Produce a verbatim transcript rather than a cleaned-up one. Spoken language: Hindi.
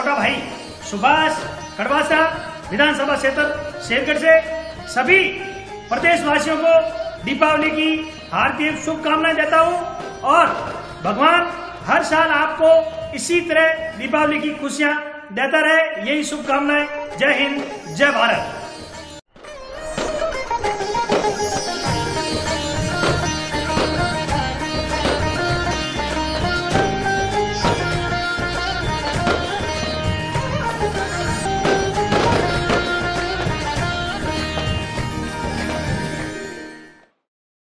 छोटा भाई सुभाष कड़वासा विधानसभा क्षेत्र शेरगढ़ से सभी प्रदेशवासियों को दीपावली की हार्दिक शुभकामनाएं देता हूं और भगवान हर साल आपको इसी तरह दीपावली की खुशियां देता रहे, यही शुभकामनाएं। जय हिंद, जय भारत।